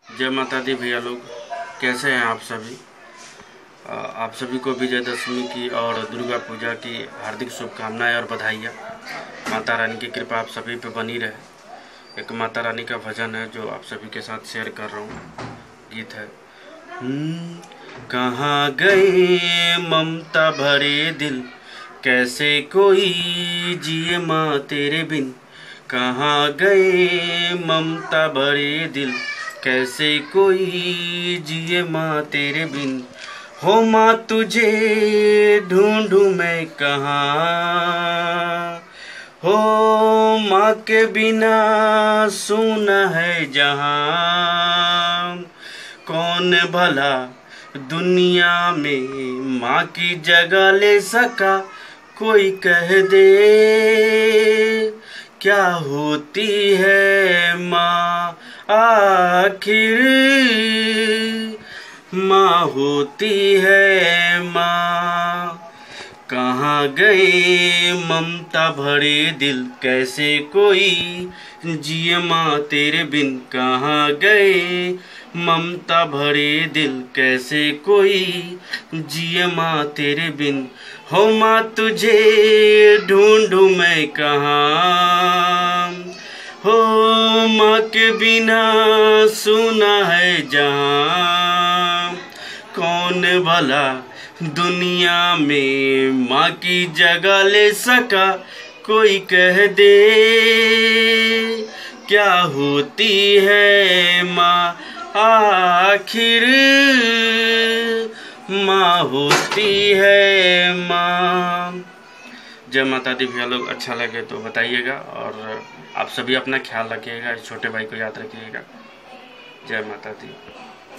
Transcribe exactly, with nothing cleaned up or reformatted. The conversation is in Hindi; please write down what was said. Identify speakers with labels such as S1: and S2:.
S1: जय माता दी भैया लोग, कैसे हैं आप सभी। आ, आप सभी को विजयदशमी की और दुर्गा पूजा की हार्दिक शुभकामनाएं और बधाइयाँ। माता रानी की कृपा आप सभी पे बनी रहे। एक माता रानी का भजन है जो आप सभी के साथ शेयर कर रहा हूँ। गीत है। हम्म, कहाँ गए ममता भरे दिल, कैसे कोई जिए माँ तेरे बिन। कहाँ गए ममता भरे दिल, कैसे कोई जिए माँ तेरे बिन। हो माँ तुझे ढूंढूं मैं कहाँ, हो माँ के बिना सूना है जहाँ। कौन भला दुनिया में माँ की जगह ले सका, कोई कह दे क्या होती है माँ आखिर। माँ होती है माँ। कहाँ गए ममता भरे दिल, कैसे कोई जिए माँ तेरे बिन। कहाँ गए ममता भरे दिल, कैसे कोई जिए माँ तेरे बिन। हो माँ तुझे ढूंढूं मैं कहाँ, हो माँ के बिना सुना है जहाँ। कौन भला दुनिया में माँ की जगह ले सका, कोई कह दे क्या होती है माँ आखिर। माँ होती है माँ। जय माता दी भैया लोग, अच्छा लगे तो बताइएगा और आप सभी अपना ख्याल रखिएगा, इस छोटे भाई को याद रखिएगा। जय माता दी।